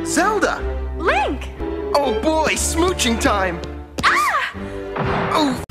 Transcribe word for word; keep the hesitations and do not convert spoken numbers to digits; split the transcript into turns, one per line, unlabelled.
Zelda!
Link!
Oh boy, smooching time!
Ah!
Oh,